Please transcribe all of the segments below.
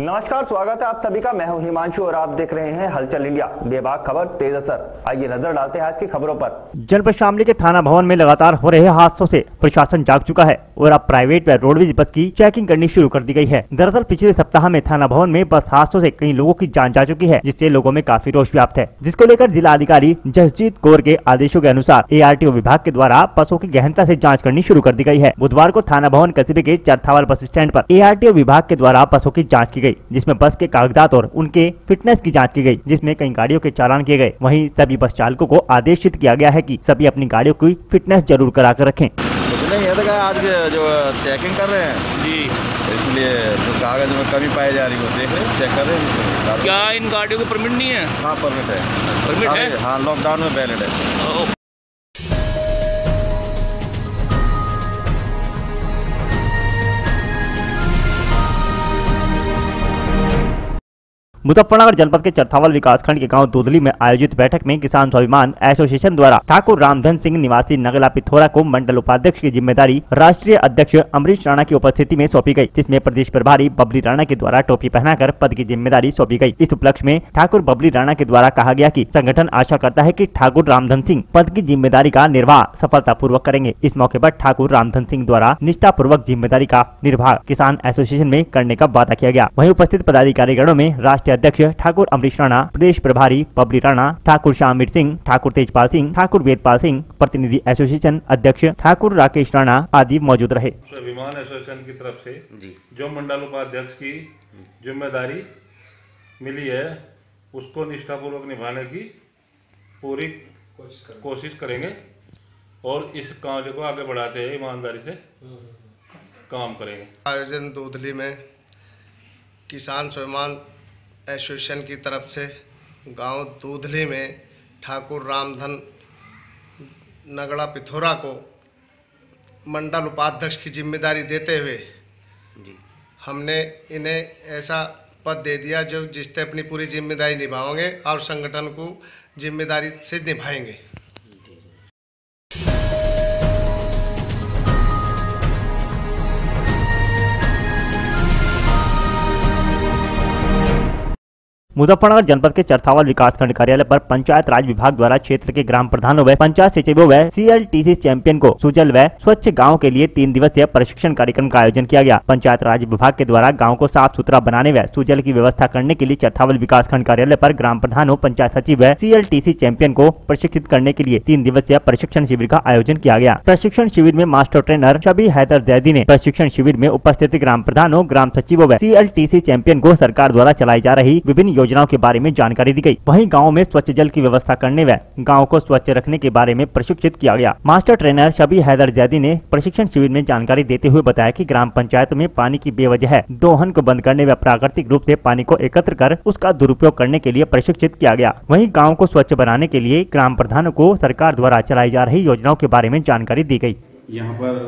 नमस्कार, स्वागत है आप सभी का। मैं हूं हिमांशु और आप देख रहे हैं हलचल इंडिया। बेबाक खबर तेज असर। आइए नजर डालते हैं आज की खबरों पर। जनपद शामली के थाना भवन में लगातार हो रहे हादसों से प्रशासन जाग चुका है और अब प्राइवेट व रोडवेज बस की चेकिंग करनी शुरू कर दी गई है। दरअसल पिछले सप्ताह में थाना भवन में बस हादसों से कई लोगों की जान जा चुकी है, जिससे लोगों में काफी रोष व्याप्त है, जिसको लेकर जिला अधिकारी जसजीत कौर के आदेशों के अनुसार ARTO विभाग के द्वारा बसों की गहनता से जाँच करनी शुरू कर दी गई है। बुधवार को थाना भवन कस्बे के चरथावल बस स्टैंड पर ARTO विभाग के द्वारा बसों की जाँच की गयी, जिसमें बस के कागजात और उनके फिटनेस की जांच की गई, जिसमें कई गाड़ियों के चालान किए गए। वहीं सभी बस चालकों को आदेशित किया गया है कि सभी अपनी गाड़ियों की फिटनेस जरूर करा कर रखें। नहीं, ये तो आज जो चेकिंग कर रहे हैं जी, इसलिए जो कागज में कमी पाई जा रही है देख रहे हैं, चेक कर रहे हैं। क्या इन गाड़ियों को परमिट नहीं है? हाँ परमिट है, परमिट है। हाँ लॉकडाउन में वैलिड है। मुजफ्फरनगर जनपद के चरथावल विकासखंड के गांव दूधली में आयोजित बैठक में किसान स्वाभिमान एसोसिएशन द्वारा ठाकुर रामधन सिंह निवासी नगला पिथौरा को मंडल उपाध्यक्ष की जिम्मेदारी राष्ट्रीय अध्यक्ष अमरीश राणा की उपस्थिति में सौंपी गई, जिसमें प्रदेश प्रभारी बबली राणा के द्वारा टोपी पहनाकर पद की जिम्मेदारी सौंपी गई। इस उपलक्ष्य में ठाकुर बबली राणा के द्वारा कहा गया कि संगठन आशा करता है कि ठाकुर रामधन सिंह पद की जिम्मेदारी का निर्वाह सफलता पूर्वक करेंगे। इस मौके पर ठाकुर रामधन सिंह द्वारा निष्ठा पूर्वक जिम्मेदारी का निर्वाह किसान एसोसिएशन में करने का वादा किया गया। वहीं उपस्थित पदाधिकारीगणों में राष्ट्रीय अध्यक्ष ठाकुर अमरीश राणा, प्रदेश प्रभारी बबली राणा, ठाकुर श्यामवीर सिंह, ठाकुर तेजपाल सिंह, ठाकुर वेदपाल सिंह, प्रतिनिधि एसोसिएशन अध्यक्ष ठाकुर राकेश राणा आदि मौजूद रहे। स्वाभिमान एसोसिएशन की तरफ से जो मंडल उपाध्यक्ष की जिम्मेदारी मिली है उसको निष्ठापूर्वक निभाने की पूरी कोशिश करेंगे और इस कार्य को आगे बढ़ाते हैं ईमानदारी से काम करेंगे। आयोजन दूधली में किसान स्वाभिमान एसोसिएशन की तरफ से गांव दूधली में ठाकुर रामधन नगड़ा पिथौरा को मंडल उपाध्यक्ष की जिम्मेदारी देते हुए हमने इन्हें ऐसा पद दे दिया जो जिससे अपनी पूरी जिम्मेदारी निभाएंगे और संगठन को जिम्मेदारी से निभाएंगे। मुजफ्फरनगर जनपद के चरथावल विकासखंड कार्यालय पर पंचायत राज विभाग द्वारा क्षेत्र के ग्राम प्रधानों व पंचायत सचिवों व CLTC चैंपियन को सुजल व स्वच्छ गांव के लिए 3 दिवसीय प्रशिक्षण कार्यक्रम का आयोजन किया गया। पंचायत राज विभाग के द्वारा गांव को साफ सुथरा बनाने व सुजल की व्यवस्था करने के लिए चरथावल विकासखंड कार्यालय पर ग्राम प्रधानों, पंचायत सचिव व CLTC चैंपियन को प्रशिक्षित करने के लिए 3 दिवसीय प्रशिक्षण शिविर का आयोजन किया गया। प्रशिक्षण शिविर में मास्टर ट्रेनर शबी हैदर जैदी ने प्रशिक्षण शिविर में उपस्थित ग्राम प्रधानों, ग्राम सचिवों व CLTC चैंपियन को सरकार द्वारा चलाई जा रही विभिन्न योजनाओं के बारे में जानकारी दी गई। वहीं गांव में स्वच्छ जल की व्यवस्था करने व गांव को स्वच्छ रखने के बारे में प्रशिक्षित किया गया। मास्टर ट्रेनर शबी हैदर जैदी ने प्रशिक्षण शिविर में जानकारी देते हुए बताया कि ग्राम पंचायत में पानी की बेवजह दोहन को बंद करने व प्राकृतिक रूप से पानी को एकत्र कर उसका दुरुपयोग करने के लिए प्रशिक्षित किया गया। वहीं गाँव को स्वच्छ बनाने के लिए ग्राम प्रधानों को सरकार द्वारा चलाई जा रही योजनाओं के बारे में जानकारी दी गयी। यहाँ पर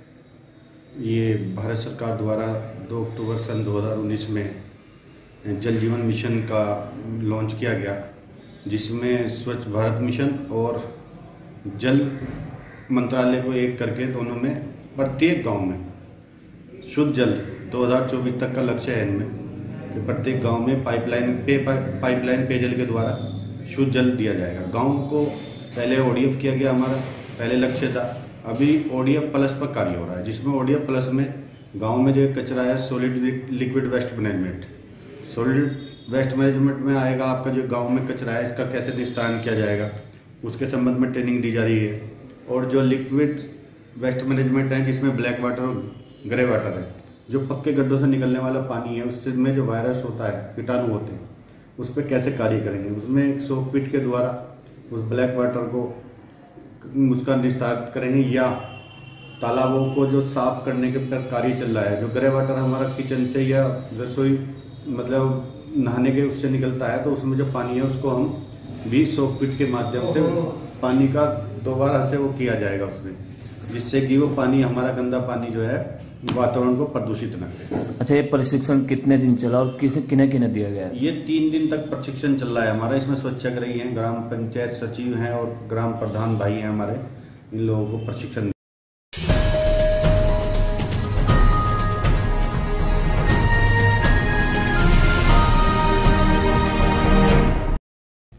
ये भारत सरकार द्वारा 2 अक्टूबर सन 2019 में जल जीवन मिशन का लॉन्च किया गया, जिसमें स्वच्छ भारत मिशन और जल मंत्रालय को एक करके दोनों में प्रत्येक गांव में शुद्ध जल 2024 तक का लक्ष्य है इनमें कि प्रत्येक गांव में पाइपलाइन पेयजल के द्वारा शुद्ध जल दिया जाएगा। गांव को पहले ODF किया गया, हमारा पहले लक्ष्य था। अभी ODF प्लस पर कार्य हो रहा है, जिसमें ODF प्लस में गाँव में जो कचरा है solid liquid waste management, solid waste management में आएगा आपका जो गांव में कचरा है इसका कैसे निस्तारण किया जाएगा, उसके संबंध में ट्रेनिंग दी जा रही है। और जो लिक्विड वेस्ट मैनेजमेंट है जिसमें ब्लैक वाटर और ग्रे वाटर है, जो पक्के गड्ढों से निकलने वाला पानी है उसमें जो वायरस होता है, कीटाणु होते हैं, उस पर कैसे कार्य करेंगे। उसमें एक सोक पिट के द्वारा उस ब्लैक वाटर को उसका निस्तारण करेंगे या तालाबों को जो साफ करने के पर कार्य चल रहा है। जो ग्रे वाटर हमारा किचन से या रसोई मतलब नहाने के उससे निकलता है, तो उसमें जो पानी है उसको हम 20 सोक पिट के माध्यम से पानी का दोबारा से वो किया जाएगा उसमें, जिससे कि वो पानी हमारा गंदा पानी जो है वातावरण को प्रदूषित न करे। अच्छा, ये प्रशिक्षण कितने दिन चला और किन्हें किन्हें दिया गया? ये 3 दिन तक प्रशिक्षण चल रहा है हमारा। इसमें स्वच्छक रही हैं, ग्राम पंचायत सचिव हैं और ग्राम प्रधान भाई हैं हमारे, इन लोगों को प्रशिक्षण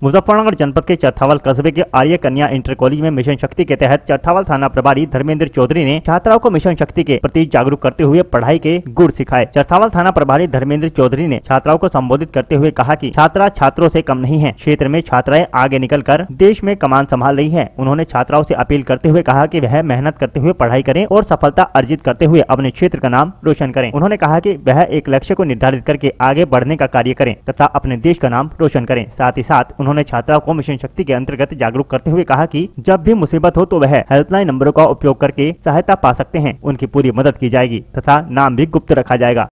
मुजफ्फरनगर जनपद के चरथावल कस्बे के आर्य कन्या इंटर कॉलेज में मिशन शक्ति के तहत चरथावल थाना प्रभारी धर्मेंद्र चौधरी ने छात्राओं को मिशन शक्ति के प्रति जागरूक करते हुए पढ़ाई के गुर सिखाए। चरथावल थाना प्रभारी धर्मेंद्र चौधरी ने छात्राओं को संबोधित करते हुए कहा कि छात्रा छात्रों से कम नहीं है। क्षेत्र में छात्राएं आगे निकलकर देश में कमान संभाल रही हैं। उन्होंने छात्राओं से अपील करते हुए कहा कि वह मेहनत करते हुए पढ़ाई करें और सफलता अर्जित करते हुए अपने क्षेत्र का नाम रोशन करें। उन्होंने कहा कि वह एक लक्ष्य को निर्धारित करके आगे बढ़ने का कार्य करें तथा अपने देश का नाम रोशन करें। साथ ही साथ उन्होंने छात्राओं को मिशन शक्ति के अंतर्गत जागरूक करते हुए कहा कि जब भी मुसीबत हो तो वह हेल्पलाइन नंबरों का उपयोग करके सहायता पा सकते हैं। उनकी पूरी मदद की जाएगी तथा नाम भी गुप्त रखा जाएगा।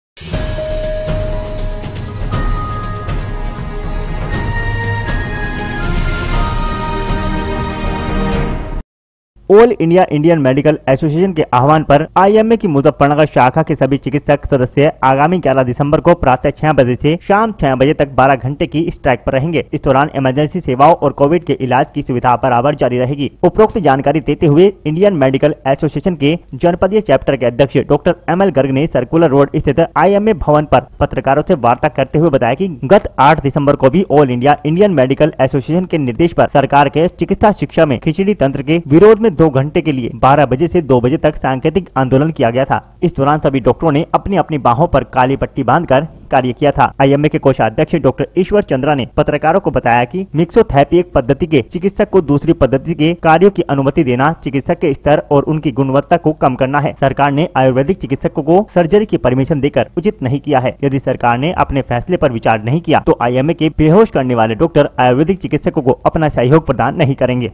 All India Indian medical association के आह्वान पर आईएमए की मुजफ्फरनगर शाखा के सभी चिकित्सक सदस्य आगामी 11 दिसंबर को प्रातः 6 बजे से शाम 6 बजे तक 12 घंटे की स्ट्राइक पर रहेंगे। इस दौरान इमरजेंसी सेवाओं और कोविड के इलाज की सुविधा बराबर जारी रहेगी। उपरोक्त जानकारी देते हुए इंडियन मेडिकल एसोसिएशन के जनपदीय चैप्टर के अध्यक्ष डॉक्टर ML गर्ग ने सर्कुलर रोड स्थित आईएमए भवन पर पत्रकारों से वार्ता करते हुए बताया कि गत 8 दिसंबर को भी all India Indian medical association के निर्देश पर सरकार के चिकित्सा शिक्षा में खिचड़ी तंत्र के विरोध में 2 घंटे के लिए 12 बजे से 2 बजे तक सांकेतिक आंदोलन किया गया था। इस दौरान सभी डॉक्टरों ने अपनी अपनी बाहों पर काली पट्टी बांधकर कार्य किया था। आईएमए के कोषाध्यक्ष डॉक्टर ईश्वर चंद्रा ने पत्रकारों को बताया कि मिक्सोथेरेपी एक पद्धति के चिकित्सक को दूसरी पद्धति के कार्यों की अनुमति देना चिकित्सक के स्तर और उनकी गुणवत्ता को कम करना है। सरकार ने आयुर्वेदिक चिकित्सकों को सर्जरी की परमिशन देकर उचित नहीं किया है। यदि सरकार ने अपने फैसले पर विचार नहीं किया तो आईएमए के बेहोश करने वाले डॉक्टर आयुर्वेदिक चिकित्सकों को अपना सहयोग प्रदान नहीं करेंगे।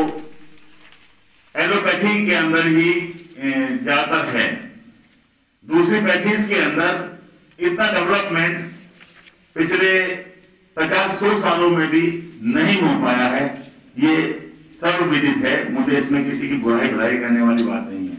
एलोपैथी के अंदर ही ज्यादातर है। दूसरी पैथीज के अंदर इतना डेवलपमेंट पिछले 50-100 सालों में भी नहीं हो पाया है। ये सर्वविदित है। मुझे इसमें किसी की बुराई करने वाली बात नहीं है।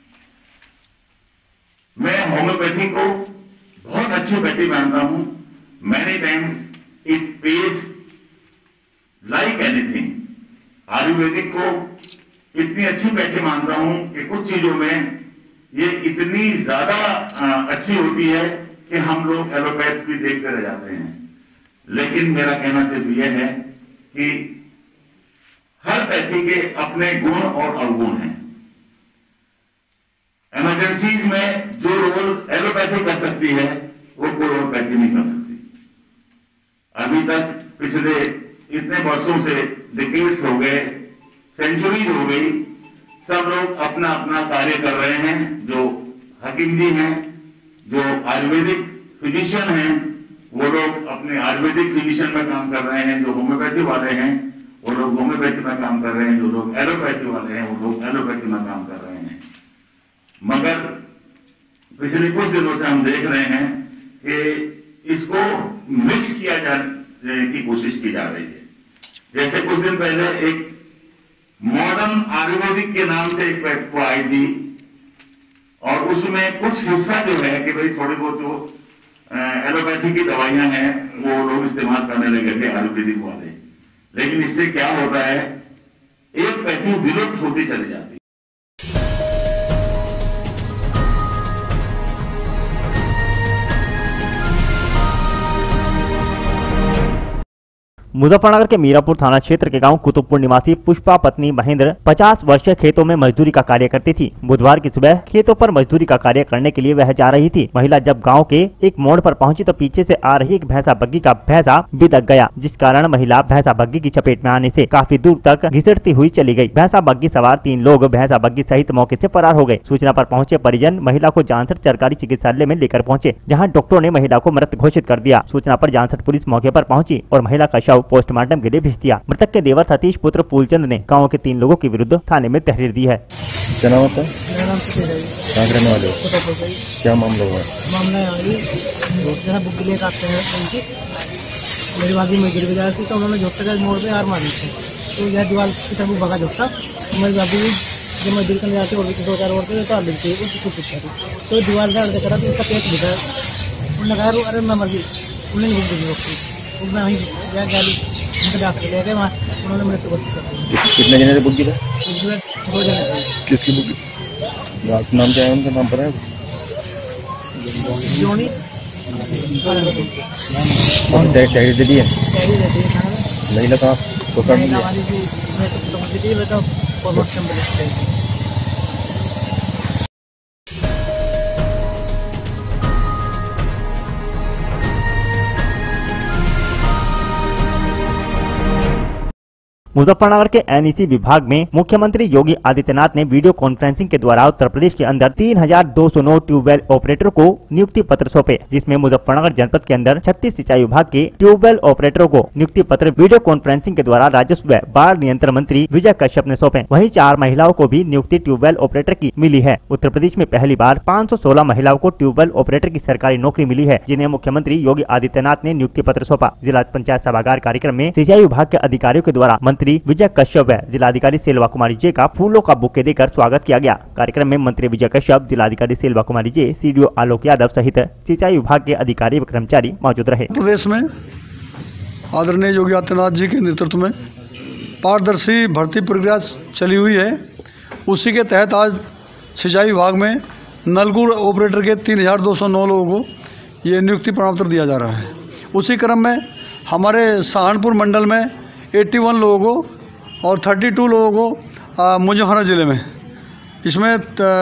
मैं होम्योपैथी को बहुत अच्छी पैथी मानता हूं। Many times it pays like anything. Ayurvedic को इतनी अच्छी पैथी मानता हूं कि कुछ चीजों में ये इतनी ज्यादा अच्छी होती है कि हम लोग एलोपैथ भी देखते रह जाते हैं। लेकिन मेरा कहना सिर्फ यह है कि हर पैथी के अपने गुण और अवगुण हैं। इमरजेंसीज में जो रोल एलोपैथी कर सकती है वो कोई और पैथी नहीं कर सकती। अभी तक पिछले इतने वर्षों से डिकेड्स हो गए, सेंचुरीज हो गई, सब लोग अपना अपना कार्य कर रहे हैं। जो हकीम जी हैं, जो आयुर्वेदिक फिजिशियन हैं, वो लोग अपने आयुर्वेदिक फिजिशियन में काम कर रहे हैं। जो होम्योपैथी वाले हैं वो लोग होम्योपैथी में काम कर रहे हैं। जो लोग एलोपैथी वाले हैं वो लोग एलोपैथी में काम कर रहे हैं। मगर पिछले कुछ दिनों से हम देख रहे हैं कि इसको मिक्स किया जाने की कोशिश की जा रही है। जैसे कुछ दिन पहले एक मॉडर्न आयुर्वेदिक के नाम से एक एक्सपो आई थी और उसमें कुछ हिस्सा जो है कि भाई थोड़ी बहुत जो एलोपैथी की दवाइयां हैं वो लोग इस्तेमाल करने लगे थे आयुर्वेदिक वाले। लेकिन इससे क्या होता है, एक पैथी विलुप्त होती चली जाती है। मुजफ्फरनगर के मीरापुर थाना क्षेत्र के गांव कुतुबपुर निवासी पुष्पा पत्नी महेंद्र 50 वर्षीय खेतों में मजदूरी का कार्य करती थी। बुधवार की सुबह खेतों पर मजदूरी का कार्य करने के लिए वह जा रही थी। महिला जब गांव के एक मोड़ पर पहुंची तो पीछे से आ रही एक भैंसा बग्गी का भैंसा बिदक गया, जिस कारण महिला भैंसा बग्गी की चपेट में आने से काफी दूर तक घिसटती हुई चली गई। भैंसा बग्गी सवार 3 लोग भैंसा बग्गी सहित मौके से फरार हो गए। सूचना पर पहुंचे परिजन महिला को जानसठ सरकारी चिकित्सालय में लेकर पहुंचे, जहाँ डॉक्टरों ने महिला को मृत घोषित कर दिया। सूचना पर जानसठ पुलिस मौके पर पहुंची और महिला का शव पोस्टमार्टम के लिए भेज दिया। मृतक के देवर सतीश पुत्र फूलचंद ने गांव के 3 लोगों के विरुद्ध थाने में तहरीर दी है। क्या नाम होता है? मेरा नाम कहाँ के रहने वाले हो? क्या मामला हुआ? मामला बुक लेकर आते हैं उनकी मेरी भाभी मजदूरी बाजार थी तो उन्होंने झोंकते के मोड़ पे यार मारी थी। तो यह दीवार की तरफ भगा झोंकता तो मेरी भाभी जब मजदूरी करने जाती और 2-4 और तो आ लगती है उसको पूछा थी तो दीवार से अड़के करा तो उसका पेट भिगा। उन्होंने कहा अरे मैं मर गई। उन्होंने बुक दी रोकती मैं वहीं गाड़ी डॉक्टर ले गए वहाँ उन्होंने मृत्यु घोषित कर दी। कितने जने से बुक की था? 2 जने। किसकी बुक? नाम क्या है उनका? नाम पता है? जोनी। दे दी है। महिला का हमारी जो मैं तो प्रमोशन मुजफ्फरनगर के एनईसी विभाग में मुख्यमंत्री योगी आदित्यनाथ ने वीडियो कॉन्फ्रेंसिंग के द्वारा उत्तर प्रदेश के अंदर 3209 ट्यूबवेल ऑपरेटरों को नियुक्ति पत्र सौंपे, जिसमें मुजफ्फरनगर जनपद के अंदर 36 सिंचाई विभाग के ट्यूबवेल ऑपरेटरों को नियुक्ति पत्र वीडियो कॉन्फ्रेंसिंग के द्वारा राजस्व व बाढ़ नियंत्रण मंत्री विजय कश्यप ने सौंपे। वहीं 4 महिलाओं को भी नियुक्ति ट्यूबवेल ऑपरेटर की मिली है। उत्तर प्रदेश में पहली बार 516 महिलाओं को ट्यूबवेल ऑपरेटर की सरकारी नौकरी मिली है, जिन्हें मुख्यमंत्री योगी आदित्यनाथ ने नियुक्ति पत्र सौंपा। जिला पंचायत सभागार कार्यक्रम में सिंचाई विभाग के अधिकारियों के द्वारा मंत्री विजय कश्यप व जिलाधिकारी सेल्वा कुमारी जे का फूलों का बुके देकर स्वागत किया गया। कार्यक्रम में मंत्री विजय कश्यप, जिलाधिकारी सेल्वा कुमारी जे, सीडीओ आलोक यादव सहित सिंचाई विभाग के अधिकारी व कर्मचारी मौजूद रहे। प्रदेश में आदरणीय योगी आदित्यनाथ जी के नेतृत्व में पारदर्शी भर्ती प्रक्रिया चली हुई है। उसी के तहत आज सिंचाई विभाग में नलकूप ऑपरेटर के 3209 लोगों को ये नियुक्ति प्रमाण पत्र दिया जा रहा है। उसी क्रम में हमारे सहारनपुर मंडल में 81 लोगों को और 32 लोगों को मुजफ्फरनगर ज़िले में, इसमें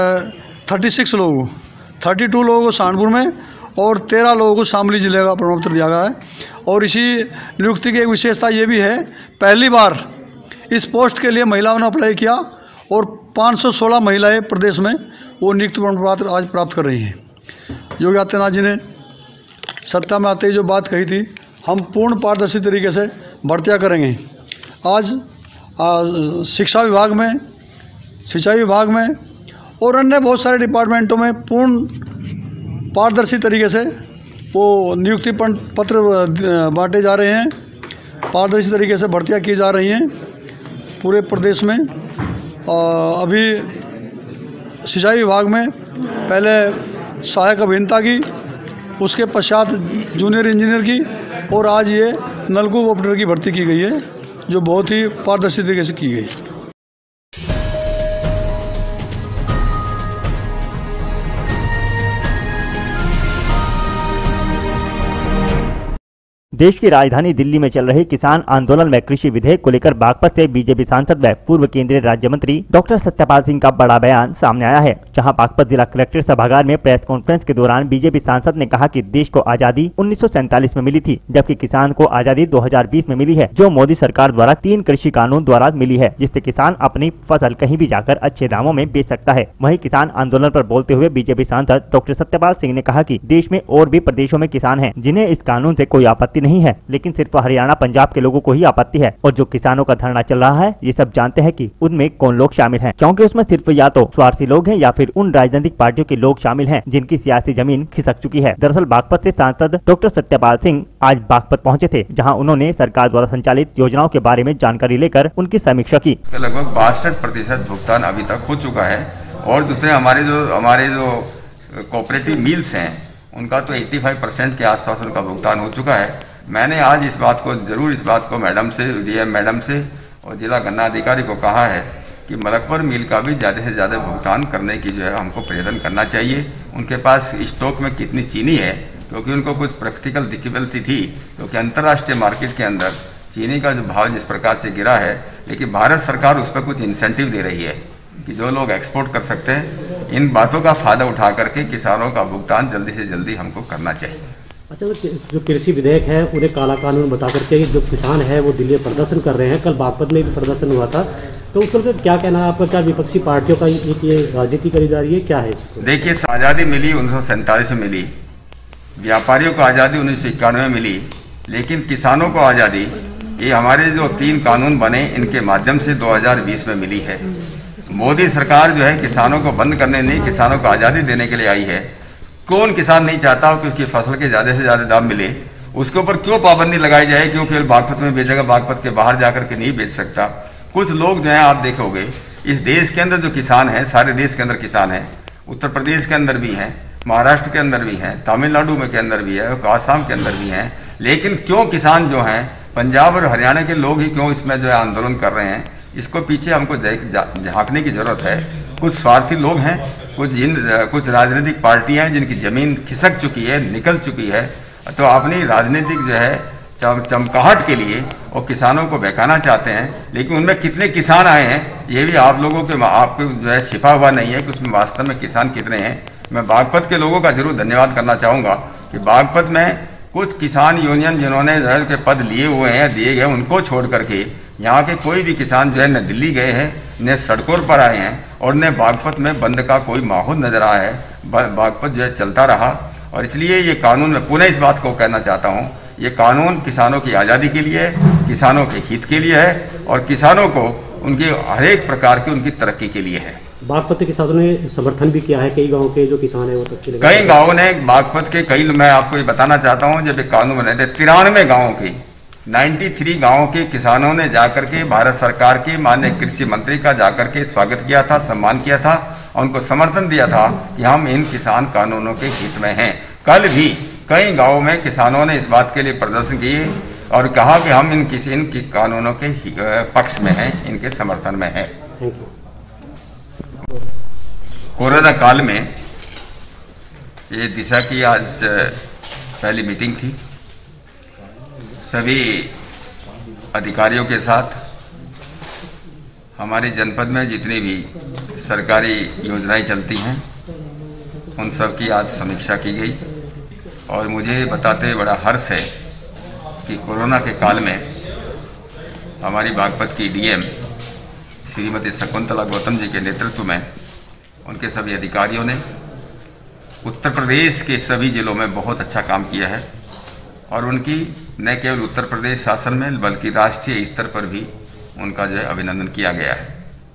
36 लोगों को 32 लोगों को सहारनपुर में और 13 लोगों को शामली जिले का प्रमाण पत्र दिया गया है। और इसी नियुक्ति की एक विशेषता ये भी है, पहली बार इस पोस्ट के लिए महिलाओं ने अप्लाई किया और 516 महिलाएं प्रदेश में वो नियुक्ति प्रमाण पत्र आज प्राप्त कर रही हैं। योगी आदित्यनाथ जी ने सत्ता में आते ही जो बात कही थी, हम पूर्ण पारदर्शी तरीके से भर्तियाँ करेंगे। आज शिक्षा विभाग में, सिंचाई विभाग में और अन्य बहुत सारे डिपार्टमेंटों में पूर्ण पारदर्शी तरीके से वो नियुक्ति पत्र बांटे जा रहे हैं। पारदर्शी तरीके से भर्तियाँ की जा रही हैं पूरे प्रदेश में। अभी सिंचाई विभाग में पहले सहायक अभियंता की, उसके पश्चात जूनियर इंजीनियर की और आज ये नलकूप ऑपरेटर की भर्ती की गई है, जो बहुत ही पारदर्शी तरीके से की गई है। देश की राजधानी दिल्ली में चल रहे किसान आंदोलन व कृषि विधेयक को लेकर बागपत से बीजेपी सांसद व पूर्व केंद्रीय राज्य मंत्री डॉक्टर सत्यपाल सिंह का बड़ा बयान सामने आया है। जहां बागपत जिला कलेक्ट्रेट सभागार में प्रेस कॉन्फ्रेंस के दौरान बीजेपी सांसद ने कहा कि देश को आजादी 1947 में मिली थी, जबकि किसान को आजादी 2020 में मिली है, जो मोदी सरकार द्वारा 3 कृषि कानून द्वारा मिली है, जिससे किसान अपनी फसल कहीं भी जाकर अच्छे दामों में बेच सकता है। वहीं किसान आंदोलन पर बोलते हुए बीजेपी सांसद डॉक्टर सत्यपाल सिंह ने कहा कि देश में और भी प्रदेशों में किसान हैं जिन्हें इस कानून से कोई आपत्ति नहीं है, लेकिन सिर्फ हरियाणा पंजाब के लोगों को ही आपत्ति है। और जो किसानों का धरना चल रहा है, ये सब जानते हैं कि उनमें कौन लोग शामिल हैं, क्योंकि उसमें सिर्फ या तो स्वार्थी लोग हैं या फिर उन राजनीतिक पार्टियों के लोग शामिल हैं जिनकी सियासी जमीन खिसक चुकी है। दरअसल बागपत से सांसद डॉक्टर सत्यपाल सिंह आज बागपत पहुंचे थे, जहां उन्होंने सरकार द्वारा संचालित योजनाओं के बारे में जानकारी लेकर उनकी समीक्षा की। लगभग 62% भुगतान अभी तक हो चुका है और दूसरे हमारे जो कोऑपरेटिव मिल्स हैं उनका तो 85% के आसपास उनका भुगतान हो चुका है। मैंने आज इस बात को मैडम से, डीएम मैडम से और जिला गन्ना अधिकारी को कहा है कि मलकपुर मिल का भी ज़्यादा से ज़्यादा भुगतान करने की जो है हमको प्रयत्न करना चाहिए। उनके पास स्टॉक में कितनी चीनी है, क्योंकि उनको कुछ प्रैक्टिकल दिक्कत थी, क्योंकि अंतर्राष्ट्रीय मार्केट के अंदर चीनी का जो भाव जिस प्रकार से गिरा है, लेकिन भारत सरकार उस पर कुछ इंसेंटिव दे रही है कि जो लोग एक्सपोर्ट कर सकते हैं, इन बातों का फ़ायदा उठा करके किसानों का भुगतान जल्दी से जल्दी हमको करना चाहिए। अच्छा, जो कृषि विधेयक है उन्हें काला कानून बता करके जो किसान है वो दिल्ली में प्रदर्शन कर रहे हैं। कल बागपत में भी प्रदर्शन हुआ था, तो उस पर क्या कहना है आपका? क्या विपक्षी पार्टियों का ये राजनीति करी जा रही है, क्या है? देखिए, आज़ादी मिली 1947 में मिली, व्यापारियों को आज़ादी 1991 में मिली, लेकिन किसानों को आज़ादी ये हमारे जो 3 कानून बने इनके माध्यम से 2020 में मिली है। मोदी सरकार जो है किसानों को बंद करने नहीं, किसानों को आज़ादी देने के लिए आई है। कौन किसान नहीं चाहता हो कि उसकी फसल के ज़्यादा से ज़्यादा दाम मिले? उसके ऊपर क्यों पाबंदी लगाई जाए? क्यों फिर बागपत में बेचेगा, बागपत के बाहर जाकर के नहीं बेच सकता? कुछ लोग जो हैं, आप देखोगे इस देश के अंदर जो किसान हैं, सारे देश के अंदर किसान हैं, उत्तर प्रदेश के अंदर भी हैं, महाराष्ट्र के अंदर भी हैं, तमिलनाडु में के अंदर भी है, आसाम के अंदर भी हैं, लेकिन क्यों किसान जो हैं पंजाब और हरियाणा के लोग ही क्यों इसमें जो है आंदोलन कर रहे हैं? इसको पीछे हमको झांकने की जरूरत है। कुछ स्वार्थी लोग हैं, कुछ राजनीतिक पार्टियां हैं जिनकी ज़मीन खिसक चुकी है, निकल चुकी है, तो अपनी राजनीतिक जो है चमकाहट के लिए और किसानों को बहकाना चाहते हैं, लेकिन उनमें कितने किसान आए हैं ये भी आप लोगों के आपको जो है छिपा हुआ नहीं है कि उसमें वास्तव में किसान कितने हैं। मैं बागपत के लोगों का जरूर धन्यवाद करना चाहूँगा कि बागपत में कुछ किसान यूनियन जिन्होंने जो है के पद लिए हुए हैं, दिए गए, उनको छोड़ करके यहाँ के कोई भी किसान जो है न दिल्ली गए हैं, न सड़कों पर आए हैं और न बागपत में बंद का कोई माहौल नजर आया है। बागपत जो है चलता रहा और इसलिए ये कानून, मैं पुनः इस बात को कहना चाहता हूँ, ये कानून किसानों की आज़ादी के लिए है, किसानों के हित के लिए है और किसानों को उनके हर एक प्रकार की उनकी तरक्की के लिए है। बागपत के किसानों ने समर्थन भी किया है, कई गाँव के जो किसान है वो तक कई गाँवों ने बागपत के कई, मैं आपको ये बताना चाहता हूँ, जब एक कानून बने थे 93 गाँवों के 93 गाँवों के किसानों ने जाकर के भारत सरकार के माननीय कृषि मंत्री का जाकर के स्वागत किया था, सम्मान किया था और उनको समर्थन दिया था कि हम इन किसान कानूनों के हित में हैं। कल भी कई गाँवों में किसानों ने इस बात के लिए प्रदर्शन किए और कहा कि हम इनकी कानूनों के पक्ष में हैं, इनके समर्थन में हैं। कोरोना काल में ये दिशा की आज पहली मीटिंग थी, सभी अधिकारियों के साथ हमारे जनपद में जितनी भी सरकारी योजनाएं चलती हैं उन सब की आज समीक्षा की गई और मुझे बताते हुए बड़ा हर्ष है कि कोरोना के काल में हमारी बागपत की डीएम श्रीमती शकुंतला गौतम जी के नेतृत्व में उनके सभी अधिकारियों ने उत्तर प्रदेश के सभी जिलों में बहुत अच्छा काम किया है और उनकी न केवल उत्तर प्रदेश शासन में बल्कि राष्ट्रीय स्तर पर भी उनका जो है अभिनंदन किया गया है।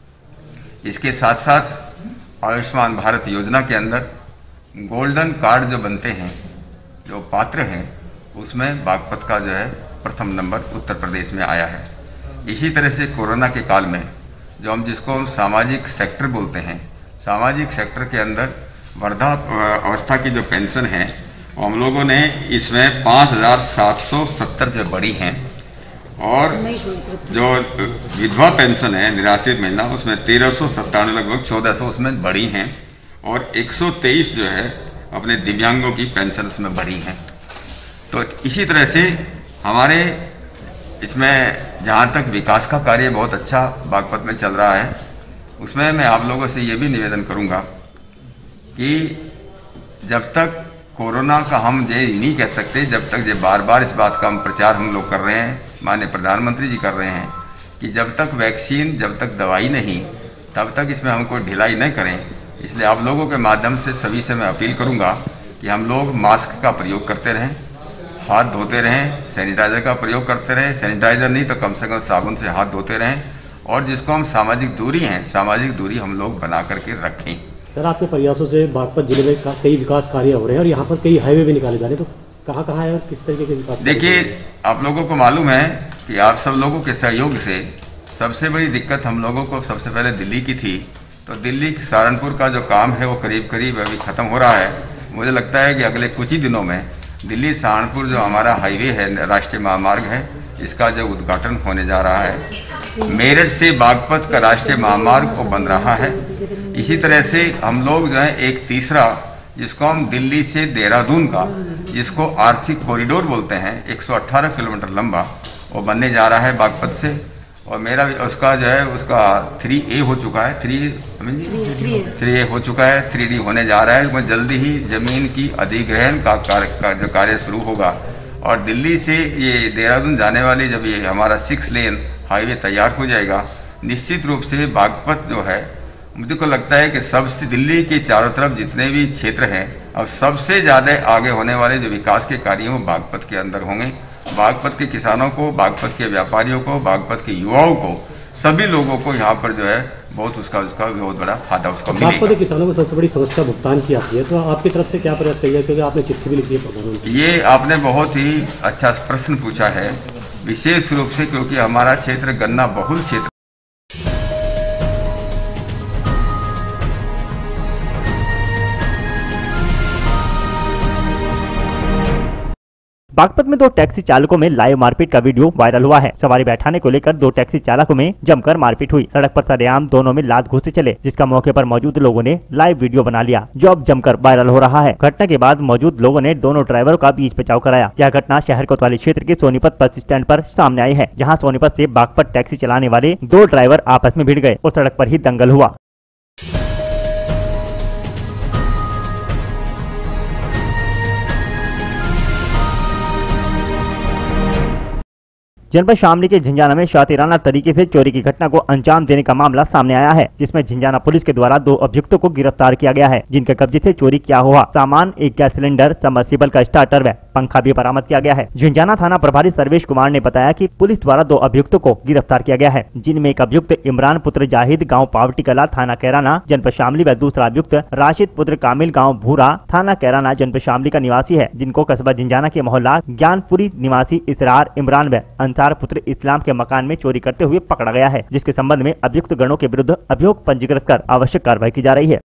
इसके साथ साथ आयुष्मान भारत योजना के अंदर गोल्डन कार्ड जो बनते हैं, जो पात्र हैं, उसमें बागपत का जो है प्रथम नंबर उत्तर प्रदेश में आया है। इसी तरह से कोरोना के काल में जो हम जिसको हम सामाजिक सेक्टर बोलते हैं, सामाजिक सेक्टर के अंदर वृद्धा अवस्था की जो पेंशन है हम लोगों ने इसमें 5,770 जो बड़ी हैं और जो विधवा पेंशन है निराश्रित महिला उसमें 1397 लगभग 1400 उसमें बड़ी हैं और 123 जो है अपने दिव्यांगों की पेंशन उसमें बड़ी हैं। तो इसी तरह से हमारे इसमें जहाँ तक विकास का कार्य बहुत अच्छा बागपत में चल रहा है, उसमें मैं आप लोगों से ये भी निवेदन करूँगा कि जब तक कोरोना का हम ये नहीं कह सकते, जब तक ये बार बार इस बात का हम प्रचार हम लोग कर रहे हैं, माननीय प्रधानमंत्री जी कर रहे हैं कि जब तक वैक्सीन, जब तक दवाई नहीं, तब तक इसमें हम कोई ढिलाई नहीं करें। इसलिए आप लोगों के माध्यम से सभी से मैं अपील करूंगा कि हम लोग मास्क का प्रयोग करते रहें, हाथ धोते रहें, सैनिटाइज़र का प्रयोग करते रहें, सैनिटाइज़र नहीं तो कम से कम साबुन से हाथ धोते रहें और जिसको हम सामाजिक दूरी हैं, सामाजिक दूरी हम लोग बना करके रखें। सर, आपके प्रयासों से बागपत जिले में कई विकास कार्य हो रहे हैं और यहाँ पर कई हाईवे भी निकाले जा रहे हैं, तो कहाँ है और किस तरीके के विकास? देखिए, आप लोगों को मालूम है कि आप सब लोगों के सहयोग से सबसे बड़ी दिक्कत हम लोगों को सबसे पहले दिल्ली की थी। तो दिल्ली सहारनपुर का जो काम है वो करीब करीब अभी ख़त्म हो रहा है। मुझे लगता है कि अगले कुछ ही दिनों में दिल्ली सहारनपुर जो हमारा हाईवे है, राष्ट्रीय महामार्ग है, इसका जो उद्घाटन होने जा रहा है। मेरठ से बागपत का राष्ट्रीय महामार्ग वो बन रहा है। इसी तरह से हम लोग जो है एक तीसरा, जिसको हम दिल्ली से देहरादून का, जिसको आर्थिक कॉरिडोर बोलते हैं, 118 किलोमीटर लंबा, वो बनने जा रहा है बागपत से। और मेरा उसका जो है उसका 3A हो चुका है, 3A हो चुका है, 3D होने जा रहा है। उसमें जल्दी ही ज़मीन की अधिग्रहण का जो कार्य शुरू होगा और दिल्ली से ये देहरादून जाने वाली जब ये हमारा 6 लेन हाईवे तैयार हो जाएगा, निश्चित रूप से बागपत जो है, मुझे को लगता है कि सबसे दिल्ली के चारों तरफ जितने भी क्षेत्र हैं, अब सबसे ज़्यादा आगे होने वाले जो विकास के कार्य हैं वो बागपत के अंदर होंगे। बागपत के किसानों को, बागपत के व्यापारियों को, बागपत के युवाओं को, सभी लोगों को यहाँ पर जो है बहुत उसका बहुत बड़ा फायदा उसको मिलेगा। बागपत के किसानों को सबसे बड़ी समस्या भुगतान की आती है, तो आपकी तरफ से क्या प्रयास किया, क्योंकि आपने चिट्ठी भी लिखी है? ये आपने बहुत ही अच्छा प्रश्न पूछा है, विशेष रूप से क्योंकि हमारा क्षेत्र गन्ना बहुल क्षेत्र बागपत में दो टैक्सी चालकों में लाइव मारपीट का वीडियो वायरल हुआ है। सवारी बैठाने को लेकर दो टैक्सी चालकों में जमकर मारपीट हुई। सड़क पर सरेआम दोनों में लात घुसे चले, जिसका मौके पर मौजूद लोगों ने लाइव वीडियो बना लिया, जो अब जमकर वायरल हो रहा है। घटना के बाद मौजूद लोगों ने दोनों ड्राइवरों का बीच बचाव कराया। यह घटना शहर कोतवाली क्षेत्र के सोनीपत बस स्टैंड पर सामने आई है, जहाँ सोनीपत से बागपत टैक्सी चलाने वाले दो ड्राइवर आपस में भिड़ गए और सड़क पर ही दंगल हुआ। जनपद शामली के झिंझाना में शातिराना तरीके से चोरी की घटना को अंजाम देने का मामला सामने आया है, जिसमें झिंझाना पुलिस के द्वारा दो अभियुक्तों को गिरफ्तार किया गया है, जिनके कब्जे से चोरी किया हुआ सामान, एक गैस सिलेंडर, सबमर्सिबल का स्टार्टर व पंखा भी बरामद किया गया है। झिंझाना थाना प्रभारी सर्वेश कुमार ने बताया कि पुलिस द्वारा दो अभियुक्तों को गिरफ्तार किया गया है, जिनमें एक अभियुक्त इमरान पुत्र जाहिद गाँव पावटी कला थाना कैराना जनपद शामली व दूसरा अभियुक्त राशिद पुत्र कामिल गाँव भूरा थाना कैराना जनपद शामली का निवासी है, जिनको कस्बा झिंझाना के मोहल्ला ज्ञानपुरी निवासी इसरार इमरान व अंसार पुत्र इस्लाम के मकान में चोरी करते हुए पकड़ा गया है, जिसके संबंध में अभियुक्त गणों के विरुद्ध अभियोग पंजीकृत कर आवश्यक कार्रवाई की जा रही है।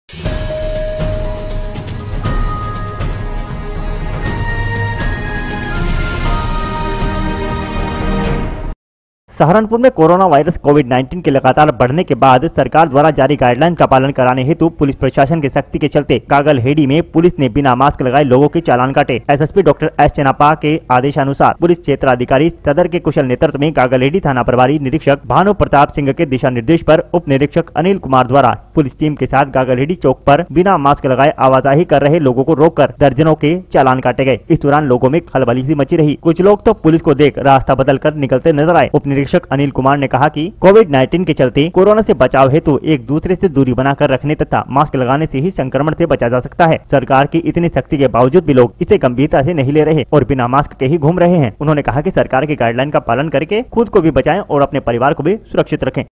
सहारनपुर में कोरोना वायरस कोविड-19 के लगातार बढ़ने के बाद सरकार द्वारा जारी गाइडलाइन का पालन कराने हेतु पुलिस प्रशासन की सख्ती के चलते कागलहेड़ी में पुलिस ने बिना मास्क लगाए लोगों के चालान काटे। एसएसपी डॉक्टर एस चेनापा के आदेशानुसार पुलिस क्षेत्राधिकारी सदर के कुशल नेतृत्व में कागलहेड़ी थाना प्रभारी निरीक्षक भानु प्रताप सिंह के दिशा निर्देश पर उप निरीक्षक अनिल कुमार द्वारा पुलिस टीम के साथ कागलहेड़ी चौक पर बिना मास्क लगाए आवाजाही कर रहे लोगों को रोककर दर्जनों के चालान काटे गए। इस दौरान लोगों में खलबली सी मची रही। कुछ लोग तो पुलिस को देख रास्ता बदल कर निकलते नजर आए। उप निरीक्षक अनिल कुमार ने कहा कि कोविड-19 के चलते कोरोना से बचाव हेतु एक दूसरे से दूरी बनाकर रखने तथा मास्क लगाने से ही संक्रमण से बचा जा सकता है। सरकार की इतनी सख्ती के बावजूद भी लोग इसे गंभीरता से नहीं ले रहे और बिना मास्क के ही घूम रहे हैं। उन्होंने कहा कि सरकार की गाइडलाइन का पालन करके खुद को भी बचाएं और अपने परिवार को भी सुरक्षित रखें।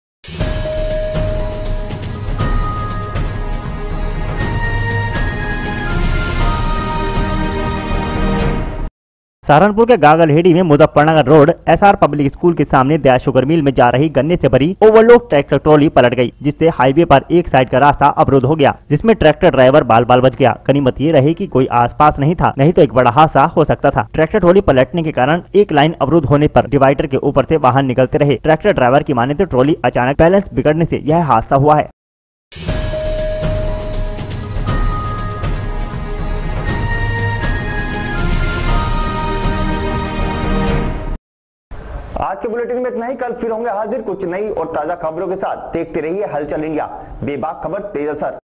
सहारनपुर के गागलहेड़ी में Muzaffarnagar road SR public school के सामने दया शुगर मिल में जा रही गन्ने से भरी ओवरलोड ट्रैक्टर ट्रॉली पलट गई, जिससे हाईवे पर एक साइड का रास्ता अवरुद्ध हो गया, जिसमें ट्रैक्टर ड्राइवर बाल बाल बच गया। गनीमत ये रही कि कोई आसपास नहीं था, नहीं तो एक बड़ा हादसा हो सकता था। ट्रैक्टर ट्रॉली पलटने के कारण एक लाइन अवरुद्ध होने पर डिवाइडर के ऊपर से वाहन निकलते रहे। ट्रैक्टर ड्राइवर की माने तो ट्रॉली अचानक बैलेंस बिगड़ने से यह हादसा हुआ है। आज के बुलेटिन में इतना ही। कल फिर होंगे हाजिर कुछ नई और ताजा खबरों के साथ। देखते रहिए हलचल इंडिया, बेबाक खबर तेज असर।